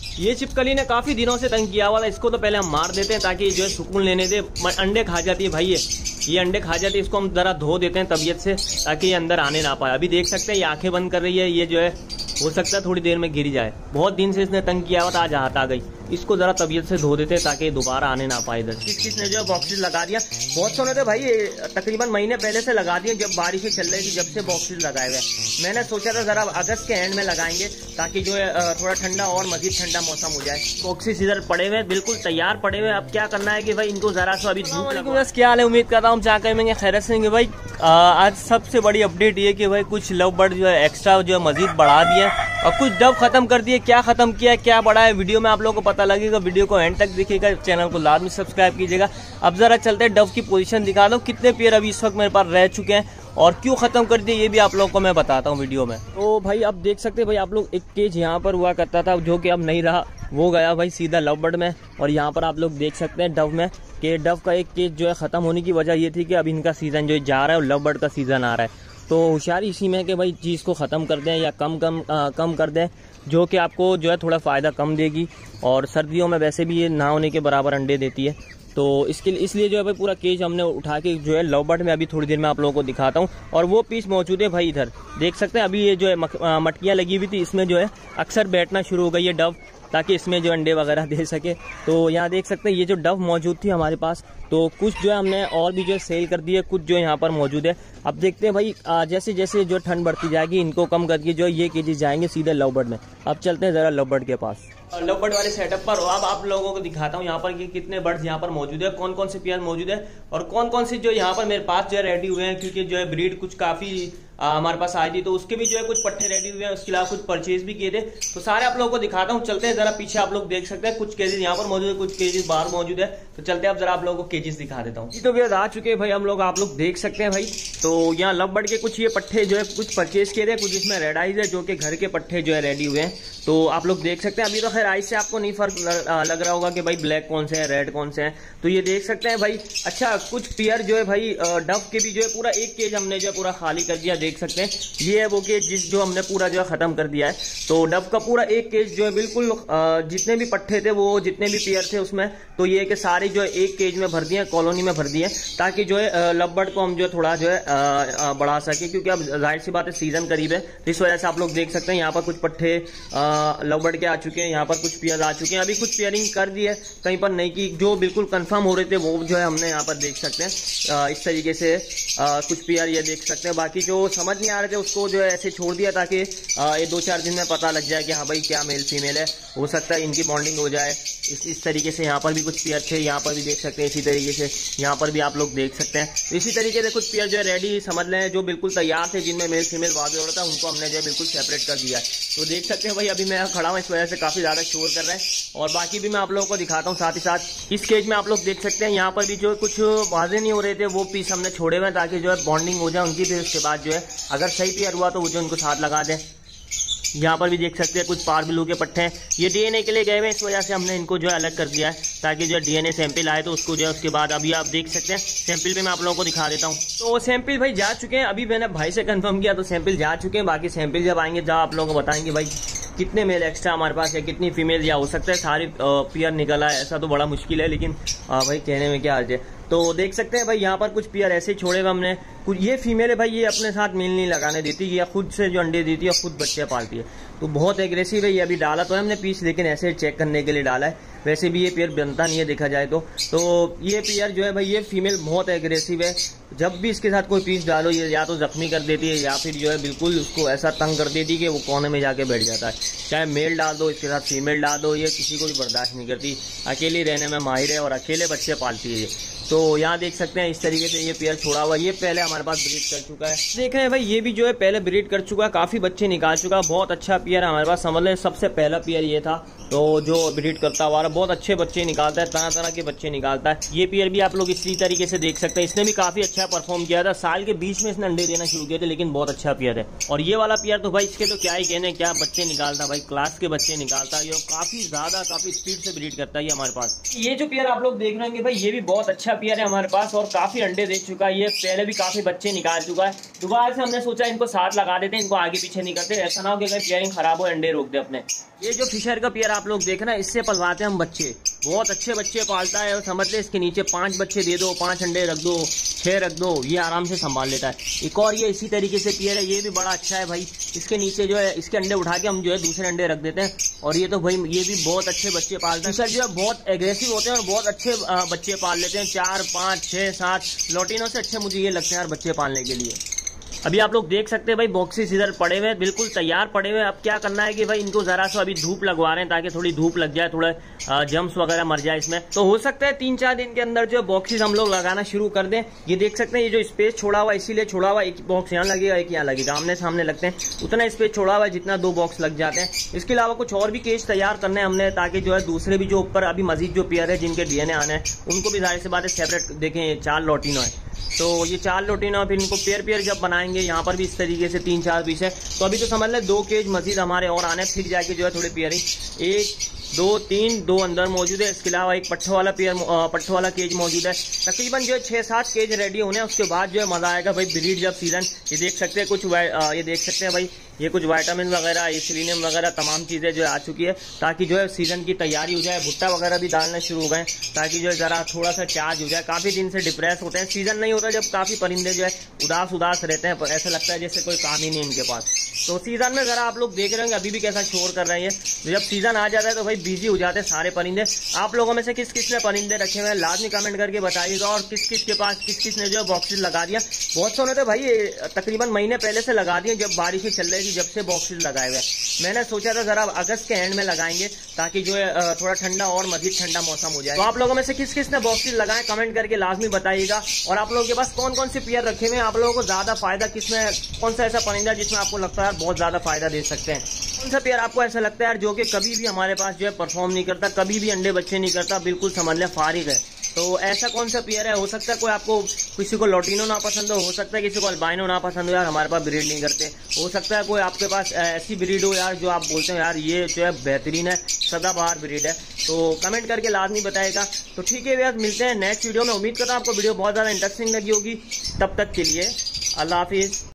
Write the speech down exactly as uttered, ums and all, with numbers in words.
ये छिपकली ने काफी दिनों से तंग किया हुआ था, इसको तो पहले हम मार देते हैं ताकि जो है सुकून लेने दे। अंडे खा जाती है भाई, ये ये अंडे खा जाती है, इसको हम जरा धो देते हैं तबीयत से ताकि ये अंदर आने ना पाए। अभी देख सकते हैं ये आंखें बंद कर रही है, ये जो है हो सकता है थोड़ी देर में गिर जाए। बहुत दिन से इसने तंग किया हुआ था, आज हाथ आ गई। इसको जरा तबीयत से धो देते हैं ताकि दोबारा आने ना पाए इधर। किस किसने जो बॉक्सेस लगा दिया, बहुत सोने थे भाई, तकरीबन महीने पहले से लगा दिए, जब बारिशें चल रही थी जब से बॉक्सेस लगाए हुए। मैंने सोचा था जरा अगस्त के एंड में लगाएंगे ताकि जो है थोड़ा ठंडा और मजीद ठंडा मौसम हो जाए। बॉक्सेस इधर पड़े हुए बिल्कुल तैयार पड़े हुए। अब क्या करना है कि भाई इनको जरा सा अभी धूप लगे। बस क्या हाल है, उम्मीद कर रहा हूँ चाह करेंगे खैर से भाई। आज सबसे बड़ी अपडेट ये कि भाई कुछ लव बर्ड जो है एक्स्ट्रा जो है मजीद बढ़ा दिए और कुछ डव खत्म कर दिए। क्या खत्म किया क्या बढ़ा है वीडियो में आप लोगों को पता लगेगा। वीडियो को एंड तक देखिएगा, चैनल को लाजमी सब्सक्राइब कीजिएगा। अब जरा चलते हैं डव की पोजीशन दिखा दो, कितने पेयर अभी इस वक्त मेरे पास रह चुके हैं और क्यों खत्म कर दिए ये भी आप लोगों को मैं बताता हूँ वीडियो में। तो भाई अब देख सकते हैं भाई आप लोग, एक केज यहाँ पर हुआ करता था जो कि अब नहीं रहा, वो गया भाई सीधा लव बर्ड में। और यहाँ पर आप लोग देख सकते हैं डव में कि डव का एक केज जो है खत्म होने की वजह ये थी कि अब इनका सीजन जो जा रहा है और लव बर्ड का सीजन आ रहा है। तो होशियारी इसी में है कि भाई चीज़ को ख़त्म कर दें या कम कम आ, कम कर दें, जो कि आपको जो है थोड़ा फ़ायदा कम देगी। और सर्दियों में वैसे भी ये ना होने के बराबर अंडे देती है, तो इसके लिए इसलिए जो है भाई पूरा केज हमने उठा के जो है लव बर्ड में अभी थोड़ी देर में आप लोगों को दिखाता हूँ। और वो पीस मौजूद है भाई इधर देख सकते हैं। अभी ये जो है मटकियाँ लगी हुई थी, इसमें जो है अक्सर बैठना शुरू हो गई है डव ताकि इसमें जो अंडे वगैरह दे सके। तो यहाँ देख सकते हैं ये जो डव मौजूद थी हमारे पास, तो कुछ जो है हमने और भी जो है सेल कर दी है, कुछ जो यहाँ पर मौजूद है। अब देखते हैं भाई जैसे जैसे जो ठंड बढ़ती जाएगी इनको कम करके जो ये केजी जाएंगे सीधे लव बर्ड में। अब चलते हैं जरा लव बर्ड के पास, लव बर्ड वाले सेटअप पर। अब आप लोगों को दिखाता हूँ यहाँ पर कि कितने बर्ड्स यहाँ पर मौजूद है, कौन कौन से पेयर मौजूद है और कौन कौन से जो यहाँ पर मेरे पास जो है रेडी हुए हैं, क्योंकि जो है ब्रीड कुछ काफी आ, हमारे पास आई थी तो उसके भी जो है कुछ पट्टे रेडी हुए हैं, उसके अलावा कुछ परचेज भी किए थे। तो सारे आप लोगों को दिखाता हूँ, चलते हैं जरा पीछे। आप लोग देख सकते हैं कुछ केजेस यहाँ पर मौजूद है, कुछ केजेस बाहर मौजूद है। तो चलते हैं अब जरा आप लोगों को केजेस दिखा देता हूँ। तो भैया आ चुके हैं भाई हम लोग, आप लोग देख सकते हैं भाई। तो यहाँ लव बर्ड के कुछ ये पट्टे जो है कुछ परचेज किए थे, कुछ इसमें रेड आइज है जो कि घर के पट्टे जो है रेडी हुए हैं। तो आप लोग देख सकते हैं। अभी तो खैर आइज से आपको नहीं फर्क लग रहा होगा कि भाई ब्लैक कौन से हैं रेड कौन से हैं, तो ये देख सकते हैं भाई। अच्छा कुछ पेयर जो है भाई डव के भी जो है पूरा एक केज हमने जो है पूरा खाली कर दिया, देख सकते हैं। ये है वो केज जिस जो हमने पूरा जो है खत्म कर दिया है। तो डव का पूरा एक केज जो है बिल्कुल जितने भी पट्टे थे वो जितने भी पेयर थे उसमें, तो ये कि सारे जो है एक केज में भर दिए, कॉलोनी में भर दिए, ताकि जो है लव बर्ड को हम जो थोड़ा जो है बढ़ा सके, क्योंकि अब जाहिर सी बात है सीजन करीब है। तो इस वजह से आप लोग देख सकते हैं यहाँ पर कुछ पट्टे लव बर्ड के आ चुके हैं, यहाँ पर कुछ पेयर आ चुके हैं। अभी कुछ पेयरिंग कर दी है, कहीं पर नहीं की, जो बिल्कुल कंफर्म हो रहे थे वो जो है हमने यहाँ पर देख सकते हैं इस तरीके से कुछ पेयर ये देख सकते हैं। बाकी जो समझ नहीं आ रहे थे उसको जो है ऐसे छोड़ दिया ताकि ये दो चार दिन में पता लग जाए कि हाँ भाई क्या मेल फीमेल है, हो सकता है इनकी बॉन्डिंग हो जाए। इस इस तरीके से यहाँ पर भी कुछ पेयर थे, यहाँ पर भी देख सकते हैं इसी तरीके से, यहाँ पर भी आप लोग देख सकते हैं। तो इसी तरीके से कुछ पेयर जो है रेडी समझ लें, जो बिल्कुल तैयार थे, जिनमें मेल फीमेल वादे हो रहा था, उनको हमने जो है बिल्कुल सेपरेट कर दिया है। तो देख सकते हैं भाई अभी मैं खड़ा हूँ, इस वजह से काफी ज्यादा शोर कर रहे हैं। और बाकी भी मैं आप लोगों को दिखाता हूँ साथ ही साथ। इस केज में आप लोग देख सकते हैं यहाँ पर भी जो कुछ वादे नहीं हो रहे थे वो पीस हमने छोड़े हुए ताकि जो है बॉन्डिंग हो जाए उनकी, फिर उसके बाद जो है अगर सही पेयर हुआ तो वो जो उनको साथ लगा दें। यहाँ पर भी देख सकते हैं कुछ पार ब्लू के पट्टे हैं, ये डीएनए के लिए गए हुए हैं, इस वजह से हमने इनको जो है अलग कर दिया है ताकि जो है डीएनए सैंपल आए तो उसको जो है उसके बाद अभी आप देख सकते हैं सैंपल पे मैं आप लोगों को दिखा देता हूँ। तो सैंपल भाई जा चुके हैं, अभी मैंने भाई से कंफर्म किया तो सैंपल जा चुके हैं। बाकी सैंपल जब आएंगे जब आप लोगों को बताएंगे भाई कितने मेल एक्स्ट्रा हमारे पास है, कितनी फीमेल, या हो सकता है सारी पेयर निकला है, ऐसा तो बड़ा मुश्किल है, लेकिन भाई कहने में क्या अर्ज है। तो देख सकते हैं भाई यहाँ पर कुछ पेयर ऐसे छोड़े हुए हमने। कुछ ये फीमेल है भाई, ये अपने साथ मेल नहीं लगाने देती, ये खुद से जो अंडे देती है और खुद बच्चे पालती है, तो बहुत एग्रेसिव है। ये अभी डाला तो है हमने पीस, लेकिन ऐसे चेक करने के लिए डाला है, वैसे भी ये पेयर बनता नहीं है देखा जाए तो। तो ये पेयर जो है भाई ये फीमेल बहुत एग्रेसिव है, जब भी इसके साथ कोई पीस डालो ये या तो जख्मी कर देती है या फिर जो है बिल्कुल उसको ऐसा तंग कर देती है कि वो कोने में जाके बैठ जाता है। चाहे मेल डाल दो इसके साथ फीमेल डाल दो, ये किसी को भी बर्दाश्त नहीं करती, अकेली रहने में माहिर है और अकेले बच्चे पालती है ये। तो यहाँ देख सकते हैं इस तरीके से ये पेयर छोड़ा हुआ, ये पहले हमारे पास ब्रीड कर चुका है। देख रहे हैं भाई ये भी जो है पहले ब्रीड कर चुका है, काफी बच्चे निकाल चुका है, बहुत अच्छा पेयर हमारे पास, समझ लें सबसे पहला पेयर ये था। तो जो ब्रीड करता हुआ बहुत अच्छे बच्चे निकालता है, तरह तरह के बच्चे निकालता है। ये पेयर भी आप लोग इसी तरीके से देख सकते हैं, इसने भी काफी अच्छा परफॉर्म किया था, साल के बीच में इसने अंडे देना शुरू किए थे, लेकिन बहुत अच्छा पेयर है। और ये वाला पेयर तो भाई इसके तो क्या ही कहने, क्या बच्चे निकालता भाई, क्लास के बच्चे निकालता है, काफी ज्यादा काफी स्पीड से ब्रीड करता है ये हमारे पास। ये जो पेयर आप लोग देख रहे हैं भाई ये भी बहुत अच्छा पेयर है हमारे पास और काफी अंडे दे चुका है। ये पहले भी काफी बच्चे निकाल चुका है। दोबारा से हमने सोचा इनको साथ लगा देते हैं, इनको आगे पीछे नहीं करते, ऐसा ना हो कि अगर पेयरिंग खराब हो अंडे रोक दे अपने। ये जो फिशर का पेयर आप लोग देख रहे हैं, इससे पलवाते हैं हम बच्चे, बहुत अच्छे बच्चे पालता है। और समझ ले इसके नीचे पांच बच्चे दे दो, पांच अंडे रख दो, छह रख दो, ये आराम से संभाल लेता है। एक और ये इसी तरीके से पेयर है, ये भी बड़ा अच्छा है भाई। इसके नीचे जो है इसके अंडे उठा के हम जो है दूसरे अंडे रख देते हैं। और ये तो भाई ये भी बहुत अच्छे बच्चे पालते हैं। फिशर जो है बहुत एग्रेसिव होते हैं और बहुत अच्छे बच्चे पाल लेते हैं, चार पाँच छः सात लोटिनों से अच्छे मुझे ये लगते हैं यार बच्चे पालने के लिए। अभी आप लोग देख सकते हैं भाई बॉक्सेस इधर पड़े हुए हैं, बिल्कुल तैयार पड़े हुए हैं। अब क्या करना है कि भाई इनको जरा सा अभी धूप लगवा रहे हैं ताकि थोड़ी धूप लग जाए, थोड़ा जम्स वगैरह मर जाए इसमें। तो हो सकता है तीन चार दिन के अंदर जो बॉक्सेस हम लोग लगाना शुरू कर दें। ये देख सकते हैं ये जो स्पेस छोड़ा हुआ इसीलिए छोड़ा हुआ, एक बॉक्स यहाँ लगेगा एक यहाँ लगेगा, आमने सामने लगते हैं, उतना स्पेस छोड़ा हुआ है जितना दो बॉक्स लग जाते हैं। इसके अलावा कुछ और भी केज तैयार करने हमने ताकि जो है दूसरे भी जो ऊपर अभी मजीद जो पेयर है जिनके डीएनए आने हैं उनको भी जाहिर सी बात है सेपरेट देखें। चार लोटिनो है तो ये चार लोटिनो, फिर इनको पेयर पेयर जब बनाएंगे यहाँ पर भी इस तरीके से तीन चार पीस है। तो अभी तो समझ लें दो केज मजीद हमारे और आने, फिर जाके जो है थोड़ी पेयरिंग एक दो तीन दो अंदर मौजूद है। इसके अलावा एक पट्ठों वाला पेयर पट्ठों वाला केज मौजूद है। तकरीबन जो है छह सात केज रेडी होने, उसके बाद जो है मजा आएगा भाई ब्रीड जब सीजन। ये देख सकते हैं कुछ ये देख सकते हैं भाई ये कुछ विटामिन वगैरह सेलेनियम वगैरह तमाम चीजें जो है आ चुकी है ताकि जो है सीजन की तैयारी हो जाए। भुट्टा वगैरह भी डालने शुरू हो गए ताकि जो है जरा थोड़ा सा चार्ज हो जाए। काफी दिन से डिप्रेस होते हैं, सीजन नहीं होता जब काफी परिंदे जो है उदास उदास रहते हैं, ऐसा लगता है जैसे कोई काम ही नहीं इनके पास। तो सीजन में जरा आप लोग देख रहे होंगे अभी भी कैसा शोर कर रहे हैं। जब सीजन आ जाता है तो भाई बिजी हो जाते हैं सारे परिंदे। आप लोगों में से किस किस ने परिंदे रखे हुए हैं लाजमी कमेंट करके बताइएगा, और किस किस के पास किस किस ने जो बॉक्सेस लगा दिया। बहुत सोने थे भाई तकरीबन महीने पहले से लगा दिए, जब बारिशें चल रही थी जब से बॉक्सेस लगाए हुए। मैंने सोचा था जरा अगस्त के एंड में लगाएंगे ताकि जो है थोड़ा ठंडा और मजीद ठंडा मौसम हो जाए। तो आप लोगों में से किस किस ने बॉक्सेस लगाए कमेंट करके लाजमी बताइएगा। और आप लोगों के पास कौन कौन से पेयर रखे हुए हैं, आप लोगों को ज्यादा फायदा किसमें, कौन सा ऐसा परिंदा जिसमें आपको लगता है बहुत ज्यादा फायदा दे सकते हैं, कौन सा पेयर आपको ऐसा लगता है यार जो कि कभी भी हमारे पास जो है परफॉर्म नहीं करता, कभी भी अंडे बच्चे नहीं करता, बिल्कुल समझ लें फारिग है। तो ऐसा कौन सा पेयर है। हो सकता है कोई आपको किसी को लोटिनो ना पसंद हो हो सकता है किसी को अल्बाइनो ना पसंद हो, यार हमारे पास ब्रीड नहीं करते। हो सकता है कोई आपके पास ऐसी ब्रीड हो यार जो आप बोलते हो यार ये जो है बेहतरीन है, सदाबहार ब्रीड है, तो कमेंट करके लाजमी बताएगा। तो ठीक है यार, मिलते हैं नेक्स्ट वीडियो में। उम्मीद करता हूँ आपको वीडियो बहुत ज़्यादा इंटरेस्टिंग लगी होगी। तब तक के लिए अल्लाह हाफिज़।